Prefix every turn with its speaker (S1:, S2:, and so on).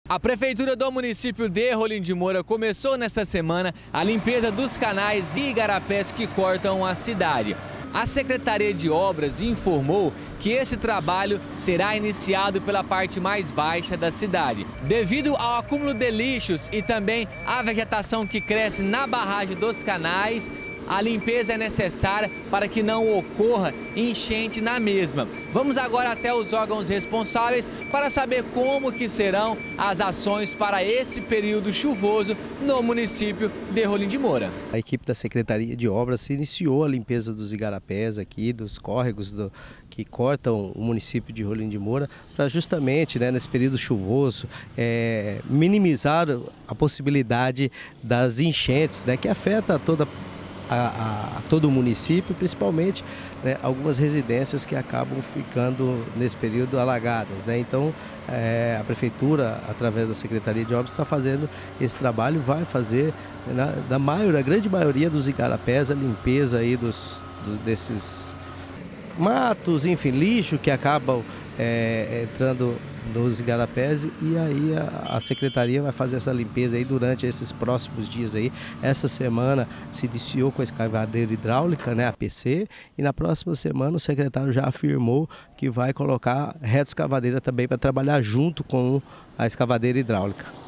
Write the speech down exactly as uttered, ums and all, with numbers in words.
S1: A Prefeitura do município de Rolim de Moura começou nesta semana a limpeza dos canais e igarapés que cortam a cidade. A Secretaria de Obras informou que esse trabalho será iniciado pela parte mais baixa da cidade. Devido ao acúmulo de lixos e também à vegetação que cresce na barragem dos canais, a limpeza é necessária para que não ocorra enchente na mesma. Vamos agora até os órgãos responsáveis para saber como que serão as ações para esse período chuvoso no município de Rolim de Moura.
S2: A equipe da Secretaria de Obras iniciou a limpeza dos igarapés aqui, dos córregos do, que cortam o município de Rolim de Moura, para justamente, né, nesse período chuvoso, é, minimizar a possibilidade das enchentes, né, que afeta toda a A, a todo o município, principalmente, né, algumas residências que acabam ficando nesse período alagadas, né? Então é, a Prefeitura, através da Secretaria de Obras, está fazendo esse trabalho, vai fazer, né, da maior, a grande maioria dos igarapés, a limpeza aí dos, do, desses matos, enfim, lixo que acabam é, entrando nos igarapés, e aí a, a Secretaria vai fazer essa limpeza aí durante esses próximos dias aí. Essa semana se iniciou com a escavadeira hidráulica, né, a P C, e na próxima semana o secretário já afirmou que vai colocar retroescavadeira também para trabalhar junto com a escavadeira hidráulica.